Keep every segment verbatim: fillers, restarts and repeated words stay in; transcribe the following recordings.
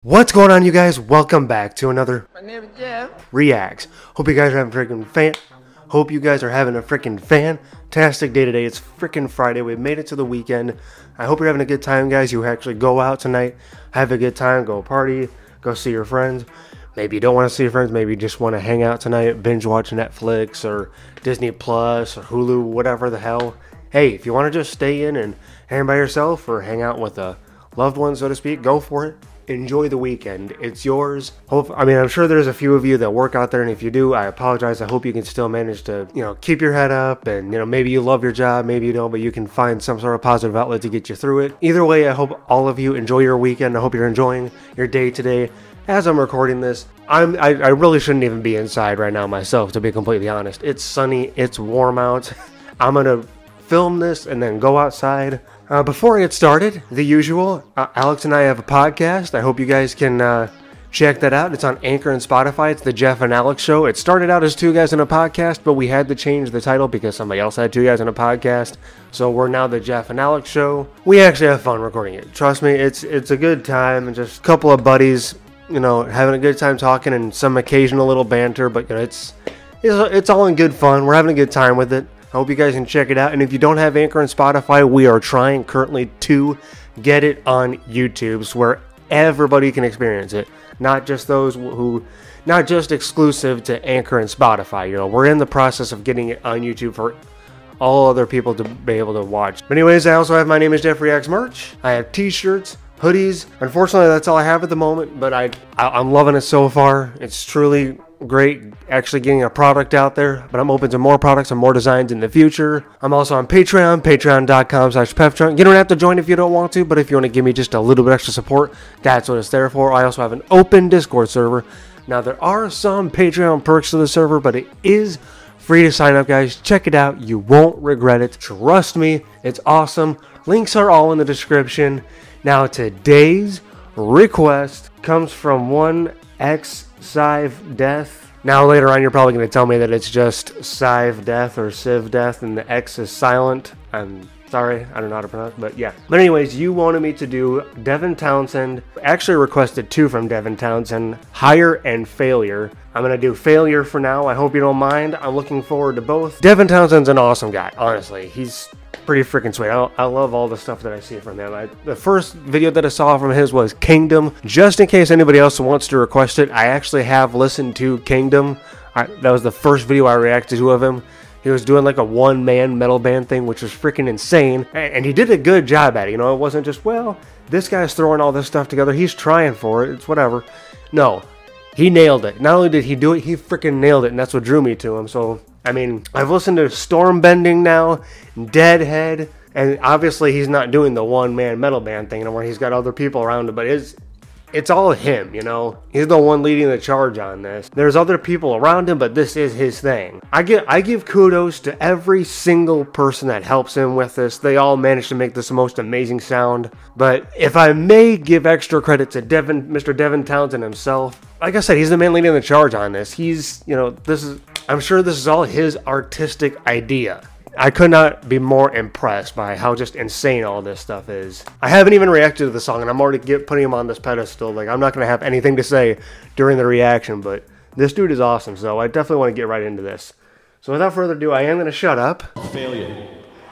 What's going on, you guys? Welcome back to another My name is Jeff. Reacts. Hope you guys are having a freaking fan. Hope you guys are having a freaking fantastic day today. It's freaking Friday. We've made it to the weekend. I hope you're having a good time, guys. You actually go out tonight, have a good time, go party, go see your friends. Maybe you don't want to see your friends. Maybe you just want to hang out tonight, binge watch Netflix or Disney Plus or Hulu, whatever the hell. Hey, if you want to just stay in and hang by yourself or hang out with a loved one, so to speak, go for it. Enjoy the weekend. It's yours. Hope I mean I'm sure there's a few of you that work out there, and if you do, I apologize. I hope you can still manage to, you know, keep your head up, and you know, maybe you love your job, maybe you don't, but you can find some sort of positive outlet to get you through it. Either way, I hope all of you enjoy your weekend. I hope you're enjoying your day today. As I'm recording this, I'm I, I really shouldn't even be inside right now myself, to be completely honest. It's sunny, it's warm out. I'm gonna film this and then go outside. Uh, before I get started, the usual, uh, Alex and I have a podcast. I hope you guys can uh, check that out. It's on Anchor and Spotify. It's the Jeff and Alex Show. It started out as two guys in a podcast, but we had to change the title because somebody else had two guys in a podcast. So we're now the Jeff and Alex Show. We actually have fun recording it. Trust me, it's it's a good time, and just a couple of buddies, you know, having a good time talking and some occasional little banter. But you know, it's it's it's all in good fun. We're having a good time with it. I hope you guys can check it out. And if you don't have Anchor and Spotify, we are trying currently to get it on YouTube, so where everybody can experience it. Not just those who, not just exclusive to Anchor and Spotify. You know, we're in the process of getting it on YouTube for all other people to be able to watch. But anyways, I also have My Name is Jeff Reacts merch. I have t-shirts, hoodies. Unfortunately, that's all I have at the moment, but I, I I'm loving it so far. It's truly great actually getting a product out there, but I'm open to more products and more designs in the future. I'm also on Patreon, patreon.com slash peftrunk. You don't have to join if you don't want to, but if you want to give me just a little bit extra support, that's what it's there for. I also have an open Discord server. Now, there are some Patreon perks to the server, but it is free to sign up, guys. Check it out. You won't regret it. Trust me, it's awesome. Links are all in the description. Now, today's request comes from one X Sive Death. Now later on, you're probably going to tell me that it's just Sive Death or Civ Death, and the X is silent. I'm sorry, I don't know how to pronounce it, but yeah. But anyways, you wanted me to do Devin Townsend. Actually requested two from Devin Townsend, Higher and Failure. I'm going to do Failure for now. I hope you don't mind. I'm looking forward to both. Devin Townsend's an awesome guy, honestly. He's pretty freaking sweet. I, I love all the stuff that I see from him. I, the first video that I saw from his was Kingdom. Just in case anybody else wants to request it, I actually have listened to Kingdom. I, that was the first video I reacted to of him. He was doing like a one-man metal band thing, which was freaking insane. And, and he did a good job at it. You know, it wasn't just, well, this guy's throwing all this stuff together. He's trying for it. It's whatever. No, he nailed it. Not only did he do it, he freaking nailed it. And that's what drew me to him. So, I mean, I've listened to Stormbending now, Deadhead, and obviously he's not doing the one-man metal band thing where he's got other people around him, but it's, it's all him, you know? He's the one leading the charge on this. There's other people around him, but this is his thing. I give, I give kudos to every single person that helps him with this. They all managed to make this the most amazing sound. But if I may give extra credit to Devin, Mister Devin Townsend himself, like I said, he's the man leading the charge on this. He's, you know, this is, I'm sure this is all his artistic idea. I could not be more impressed by how just insane all this stuff is. I haven't even reacted to the song, and I'm already get, putting him on this pedestal. Like, I'm not going to have anything to say during the reaction, but this dude is awesome, so I definitely want to get right into this. So without further ado, I am going to shut up. Failure.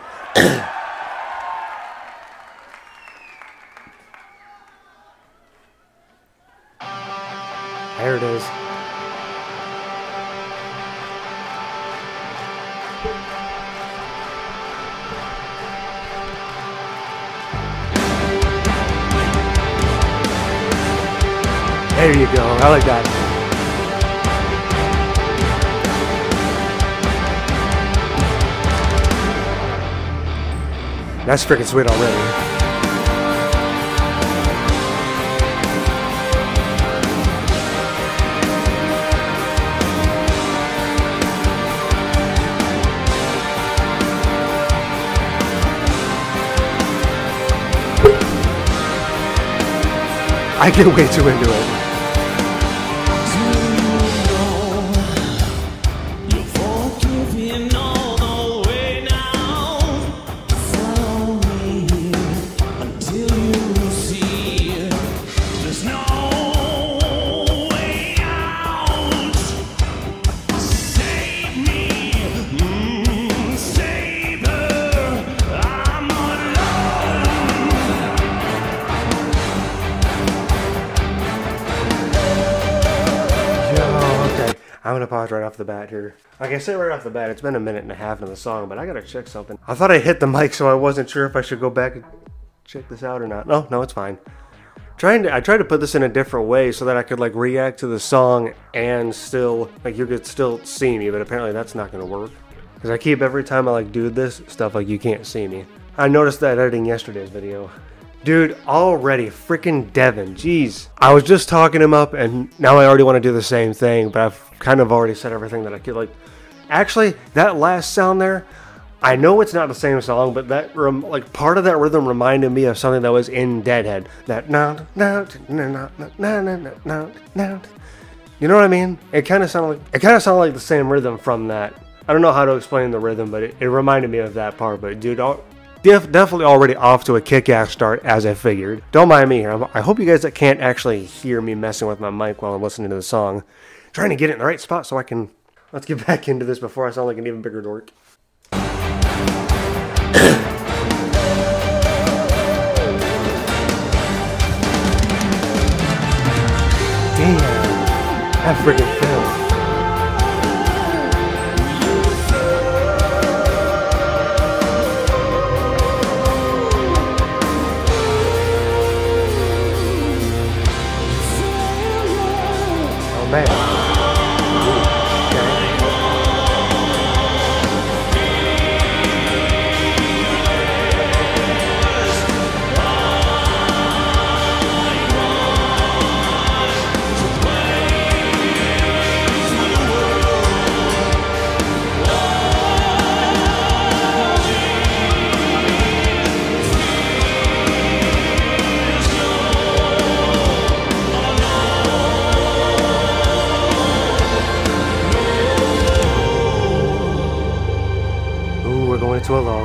There it is. There you go. I like that. That's freaking sweet already. I get way too into it. Until you see there's no I'm gonna pause right off the bat here. Like I said right off the bat, it's been a minute and a half into the song, but I gotta check something. I thought I hit the mic, so I wasn't sure if I should go back and check this out or not. No, no, it's fine. Trying to, I tried to put this in a different way so that I could like react to the song and still, like you could still see me, but apparently that's not gonna work. Because I keep, every time I like do this stuff, like you can't see me. I noticed that editing yesterday's video. Dude, already, freaking Devin, jeez. I was just talking him up and now I already want to do the same thing, but I've kind of already said everything that I could. Like, actually, that last sound there, I know it's not the same song, but that, rem like, part of that rhythm reminded me of something that was in Deadhead. That, na na na na na na na na na. You know what I mean? It kind of sounded like, it kind of sounded like the same rhythm from that. I don't know how to explain the rhythm, but it, it reminded me of that part. But dude, all, Def definitely already off to a kick-ass start, as I figured. Don't mind me here. I hope you guys that can't actually hear me messing with my mic while I'm listening to the song. I'm trying to get it in the right spot so I can... Let's get back into this before I sound like an even bigger dork. Damn. That freaking film. Man. To a lull.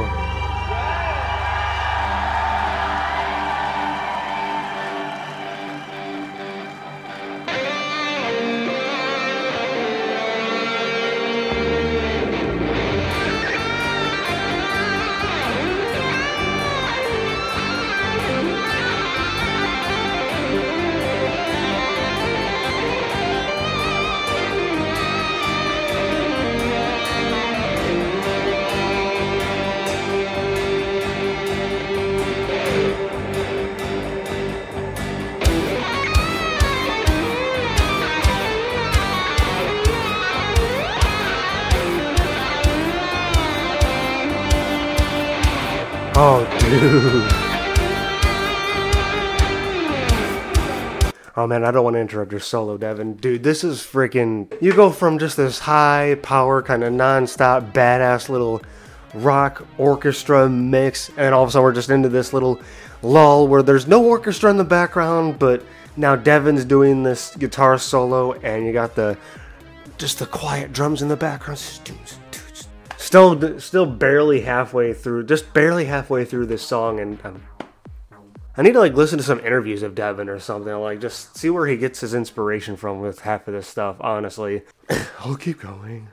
Oh, dude. Oh, man, I don't want to interrupt your solo, Devin. Dude, this is freaking... You go from just this high power, kind of non-stop, badass little rock orchestra mix, and all of a sudden we're just into this little lull where there's no orchestra in the background, but now Devin's doing this guitar solo, and you got the... just the quiet drums in the background. Still, still barely halfway through, just barely halfway through this song, and um, I need to like listen to some interviews of Devin or something, like just see where he gets his inspiration from with half of this stuff, honestly. I'll keep going.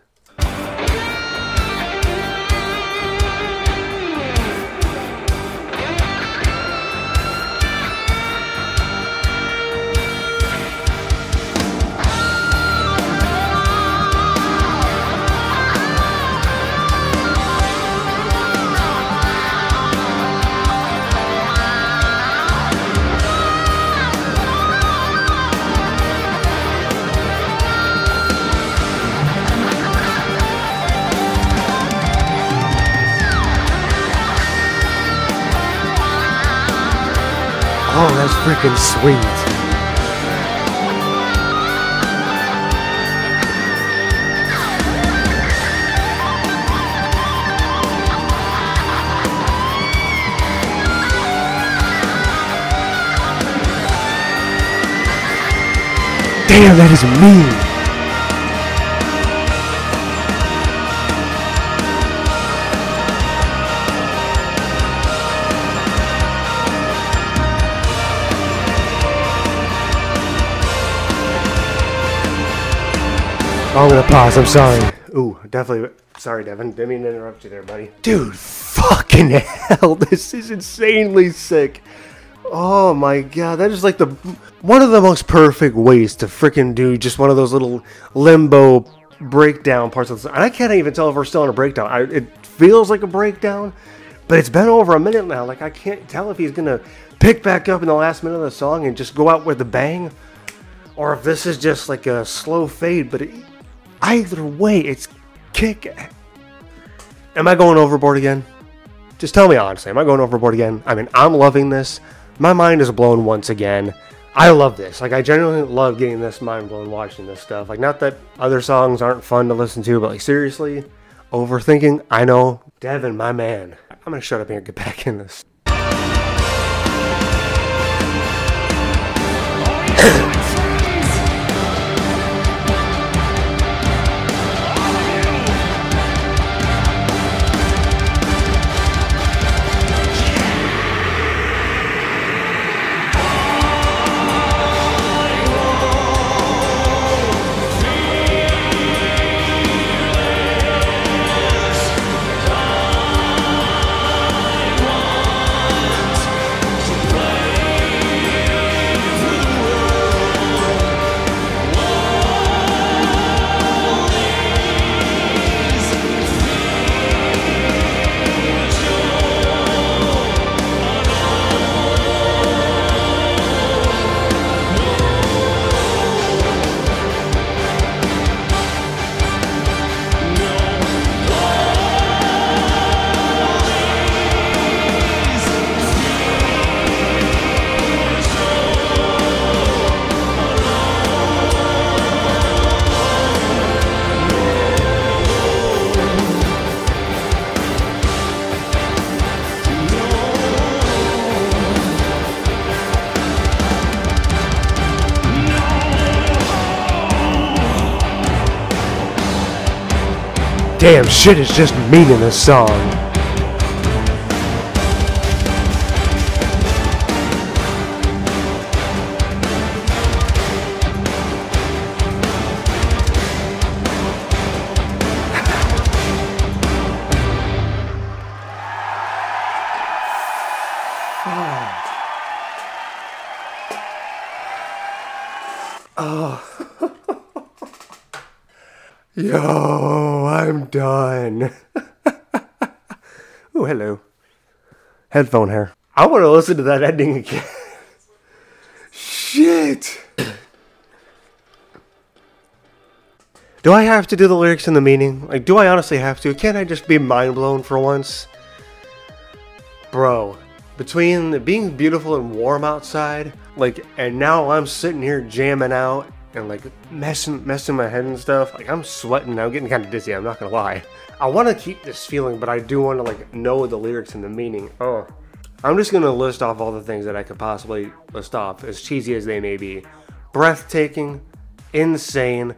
Oh, that's freaking sweet. Damn, that is mean. Oh, I'm gonna pause, I'm sorry. Ooh, definitely, sorry Devin, didn't mean to interrupt you there, buddy. Dude, fucking hell, this is insanely sick. Oh my god, that is like the, one of the most perfect ways to freaking do just one of those little limbo break down parts of the song. And I can't even tell if we're still in a breakdown. I, it feels like a breakdown, but it's been over a minute now. Like, I can't tell if he's going to pick back up in the last minute of the song and just go out with a bang, or if this is just like a slow fade. But it, either way, it's kick. Am I going overboard again? Just tell me honestly, am I going overboard again? I mean, I'm loving this. My mind is blown once again. I love this. Like, I genuinely love getting this mind blown watching this stuff. Like, not that other songs aren't fun to listen to, but like, seriously, overthinking. I know. Devin, my man. I'm gonna shut up here and get back in this. Damn, shit is just mean in this song. Oh. Yo, I'm done. Oh, hello. Headphone hair. I want to listen to that ending again. Shit. Do I have to do the lyrics and the meaning? Like, do I honestly have to? Can't I just be mind blown for once? Bro, between being beautiful and warm outside, like, and now I'm sitting here jamming out and like messing messing my head and stuff. Like, I'm sweating. I'm getting kind of dizzy. I'm not gonna lie. I want to keep this feeling, but I do want to like know the lyrics and the meaning. Oh, I'm just gonna list off all the things that I could possibly list off, as cheesy as they may be. Breathtaking, insane.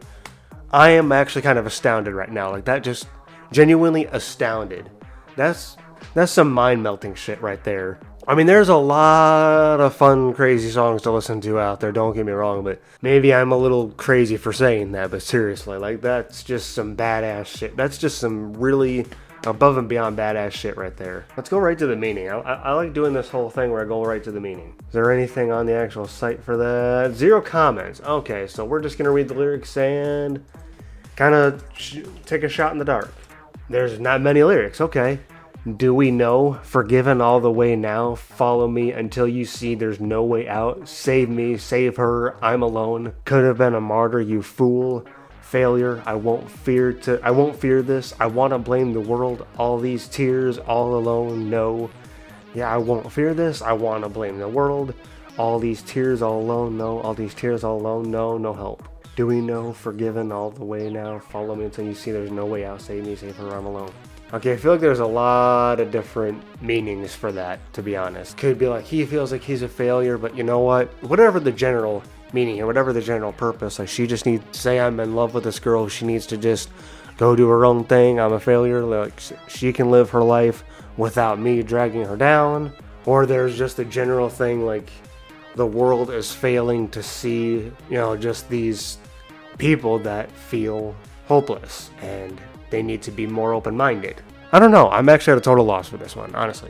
I am actually kind of astounded right now. Like, that, just genuinely astounded. That's that's some mind melting shit right there. I mean, there's a lot of fun, crazy songs to listen to out there, don't get me wrong, but maybe I'm a little crazy for saying that, but seriously, like, that's just some badass shit. That's just some really above and beyond badass shit right there. Let's go right to the meaning. I, I, I like doing this whole thing where I go right to the meaning. Is there anything on the actual site for that? Zero comments. Okay, so we're just gonna read the lyrics and kind of take a shot in the dark. There's not many lyrics. Okay. Do we know? Forgiven all the way now. Follow me until you see there's no way out. Save me, save her. I'm alone. Could have been a martyr, you fool. Failure. I won't fear to. I won't fear this. I want to blame the world. All these tears, all alone. No. Yeah, I won't fear this. I want to blame the world. All these tears, all alone. No. All these tears, all alone. No. No help. Do we know? Forgiven all the way now. Follow me until you see there's no way out. Save me, save her. I'm alone. Okay, I feel like there's a lot of different meanings for that, to be honest. Could be like, he feels like he's a failure, but you know what? Whatever the general meaning or whatever the general purpose, like, she just needs to say, I'm in love with this girl. She needs to just go do her own thing. I'm a failure. Like, she can live her life without me dragging her down. Or there's just a general thing like, the world is failing to see, you know, just these people that feel hopeless and they need to be more open-minded. I don't know. I'm actually at a total loss for this one, honestly.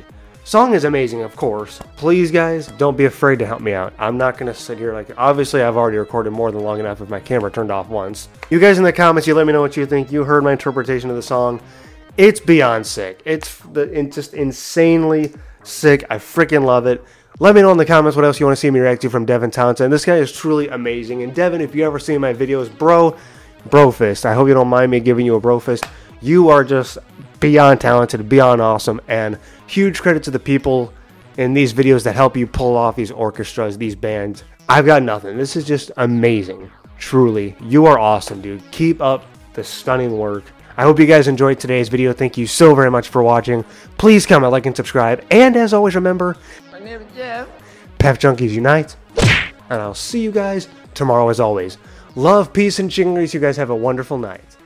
Song is amazing, of course. Please, guys, don't be afraid to help me out. I'm not going to sit here like... Obviously, I've already recorded more than long enough if my camera turned off once. You guys in the comments, you let me know what you think. You heard my interpretation of the song. It's beyond sick. It's the, it's just insanely sick. I freaking love it. Let me know in the comments what else you want to see me react to from Devin Townsend. This guy is truly amazing. And Devin, if you ever see my videos, bro, bro fist. I hope you don't mind me giving you a bro fist. You are just beyond talented, beyond awesome, and huge credit to the people in these videos that help you pull off these orchestras, these bands. I've got nothing. This is just amazing. Truly. You are awesome, dude. Keep up the stunning work. I hope you guys enjoyed today's video. Thank you so very much for watching. Please comment, like, and subscribe. And as always, remember, My name is Jeff. Pep Junkies unite. And I'll see you guys tomorrow as always. Love, peace, and chinglies. You guys have a wonderful night.